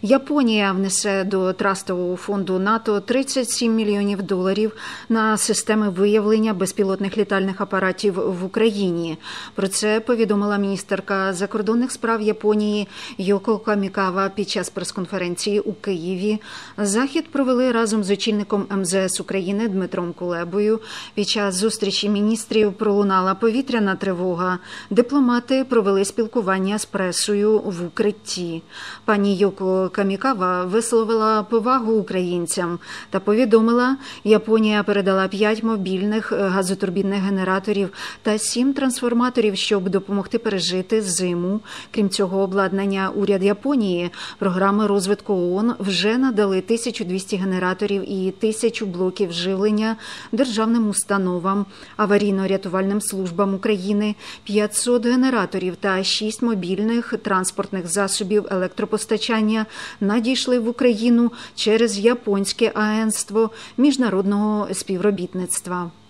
Японія внесе до трастового фонду НАТО $37 мільйонів на системи виявлення безпілотних літальних апаратів в Україні. Про це повідомила міністерка закордонних справ Японії Йоко Камікава під час прес-конференції у Києві. Захід провели разом з очільником МЗС України Дмитром Кулебою. Під час зустрічі міністрів пролунала повітряна тривога. Дипломати провели спілкування з пресою в укритті. Пані Йоко Камікава висловила повагу українцям та повідомила, Японія передала 5 мобільних газотурбінних генераторів та 7 трансформаторів, щоб допомогти пережити зиму. Крім цього обладнання, уряд Японії, програми розвитку ООН вже надали 1200 генераторів і 1000 блоків живлення державним установам, аварійно-рятувальним службам України, 500 генераторів та 6 мобільних транспортних засобів електропостачання надійшли в Україну через Японське агентство міжнародного співробітництва.